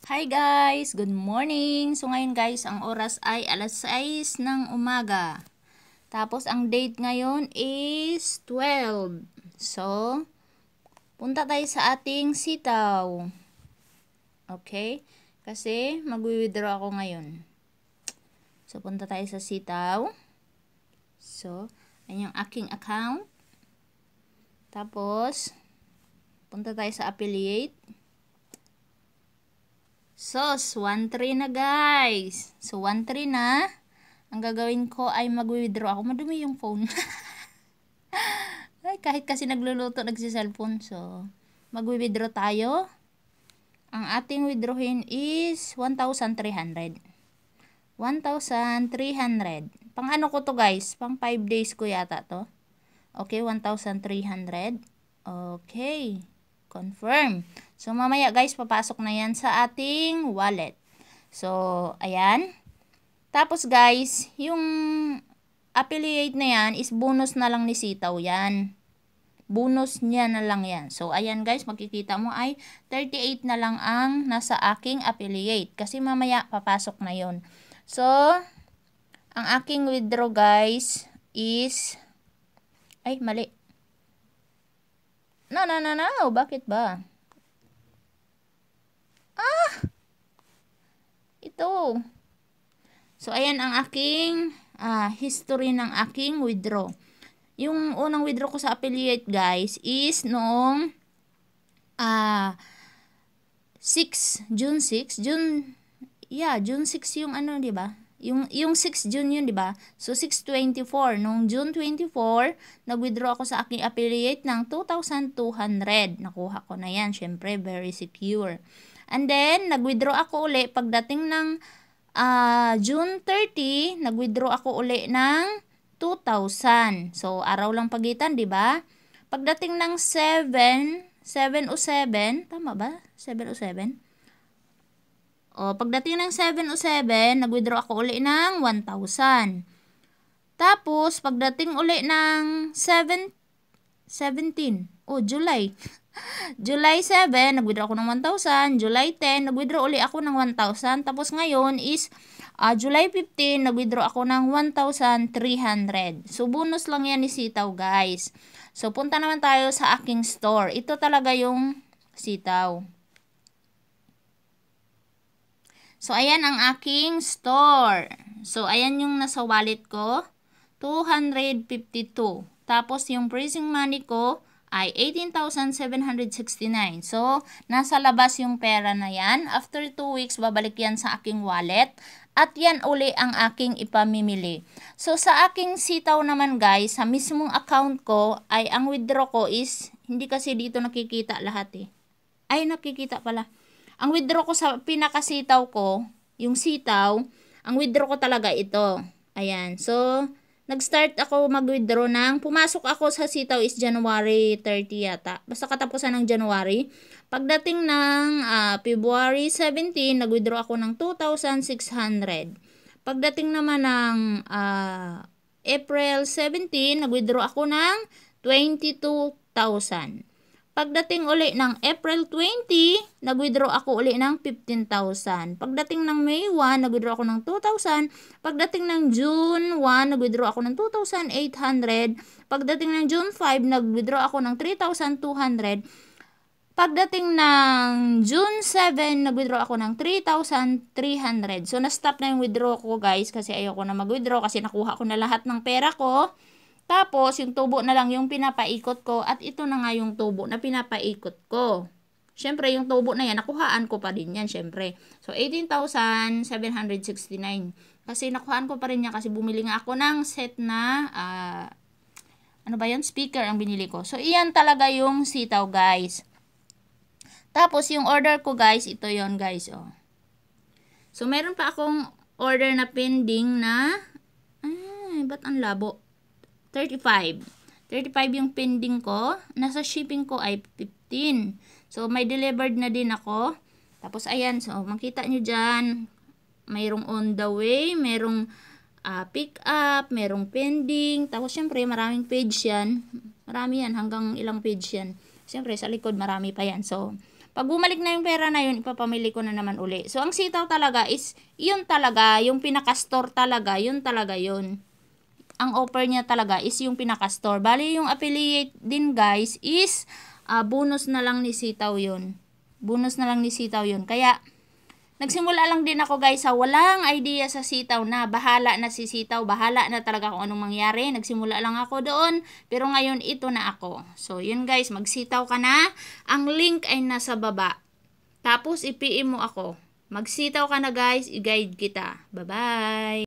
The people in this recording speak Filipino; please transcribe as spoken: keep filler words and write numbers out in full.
Hi guys! Good morning! So ngayon guys, ang oras ay alas sais ng umaga. Tapos ang date ngayon is twelve. So, punta tayo sa ating sitaw. Okay? Kasi mag-withdraw ako ngayon. So, punta tayo sa sitaw. So, ayan yung aking account. Tapos, punta tayo sa affiliate. So, one three na guys. So, one three na. Ang gagawin ko ay mag-withdraw ako. Madumi yung phone. Ay, kahit kasi nagluluto, nagsiselfone. So, mag-withdraw tayo. Ang ating withdrawin is one thousand three hundred. one thousand three hundred. Pang ano ko to guys? Pang five days ko yata to. Okay, one thousand three hundred. Okay. Confirm. So, mamaya guys, papasok na yan sa ating wallet. So, ayan. Tapos guys, yung affiliate na yan is bonus na lang ni Sitaw yan. Bonus niya na lang yan. So, ayan guys, makikita mo ay thirty-eight na lang ang nasa aking affiliate. Kasi mamaya, papasok na yon. So, ang aking withdraw guys is, ay, mali. No, no, no, no. Bakit ba? Ah! Ito. So, ayan ang aking ah, history ng aking withdraw. Yung unang withdraw ko sa affiliate, guys, is noong ah, six, June six. June, yeah, June six yung ano, di ba? Yung, yung six June yun, di ba? So, six twenty-four. Noong June twenty-four, nag-withdraw ako sa aking affiliate ng two thousand two hundred. Nakuha ko na yan. Syempre, very secure. And then, nag-withdraw ako uli pagdating ng uh, June thirty, nag-withdraw ako uli ng two thousand. So, araw lang pagitan, di ba? Pagdating ng seven, seven o seven, tama ba? seven o seven? O, pagdating ng seven o seven, nag-withdraw ako uli ng one thousand. Tapos, pagdating uli ng seven, seventeen, o, July. July seven, nag-withdraw ako ng one thousand. July ten, nag-withdraw uli ako ng one thousand. Tapos ngayon is uh, July fifteen, nag-withdraw ako ng one thousand three hundred. So, bonus lang yan ni Sitaw, guys. So, punta naman tayo sa aking store. Ito talaga yung Sitaw. So, ayan ang aking store. So, ayan yung nasa wallet ko. two hundred fifty-two. Tapos, yung pricing money ko ay eighteen thousand seven hundred sixty-nine. So, nasa labas yung pera na yan. After two weeks, babalik yan sa aking wallet. At yan uli ang aking ipamimili. So, sa aking Sitaw naman guys, sa mismong account ko, ay ang withdraw ko is, hindi kasi dito nakikita lahat eh. Ay, nakikita pala. Ang withdraw ko sa pinakasitaw ko, yung Sitaw, ang withdraw ko talaga ito. Ayan. So, nag-start ako mag-withdraw ng, pumasok ako sa Sitaw is January thirty yata. Basta katapusan ng January. Pagdating ng uh, February seventeen, nag-withdraw ako ng two thousand six hundred. Pagdating naman ng uh, April seventeen, nag-withdraw ako ng twenty-two thousand. Pagdating uli ng April twenty, nag-withdraw ako uli ng fifteen thousand. Pagdating ng May one, nag-withdraw ako ng two thousand. Pagdating ng June one, nag-withdraw ako ng two thousand eight hundred. Pagdating ng June five, nag-withdraw ako ng three thousand two hundred. Pagdating ng June seven, nag-withdraw ako ng three thousand three hundred. So, na-stop na yung withdraw ko guys kasi ayoko na mag-withdraw kasi nakuha ko na lahat ng pera ko. Tapos, yung tubo na lang yung pinapaikot ko at ito na nga yung tubo na pinapaikot ko. Siyempre, yung tubo na yan, nakuhaan ko pa din yan, siyempre. So, eighteen thousand seven hundred sixty-nine. Kasi nakuhaan ko pa rin yan kasi bumili nga ako ng set na, uh, ano ba yan? Speaker ang binili ko. So, iyan talaga yung Sitaw, guys. Tapos, yung order ko, guys, ito yon guys, oh. So, meron pa akong order na pending na, ay, ba't ang labo? thirty-five. thirty-five yung pending ko. Nasa shipping ko ay fifteen. So, may delivered na din ako. Tapos, ayan. So, makita nyo dyan. Mayroong on the way. Mayroong uh, pick up. Mayroong pending. Tapos, syempre, maraming page yan. Marami yan. Hanggang ilang page yan. Syempre, sa likod, marami pa yan. So, Pag bumalik na yung pera na yun, ipapamili ko na naman uli. So, ang sitaw talaga is, yun talaga, yung pinaka-store talaga, yun talaga yun. Ang offer niya talaga is yung pinaka-store. Bali, yung affiliate din guys is, uh, bonus na lang ni sitaw yun. Bonus na lang ni sitaw yun. Kaya, nagsimula lang din ako guys sa walang idea sa sitaw na bahala na si sitaw, bahala na talaga kung anong mangyari. Nagsimula lang ako doon, pero ngayon ito na ako. So yun guys, magsitaw ka na. Ang link ay nasa baba. Tapos i-P M mo ako. Magsitaw ka na guys, i-guide kita. Bye-bye!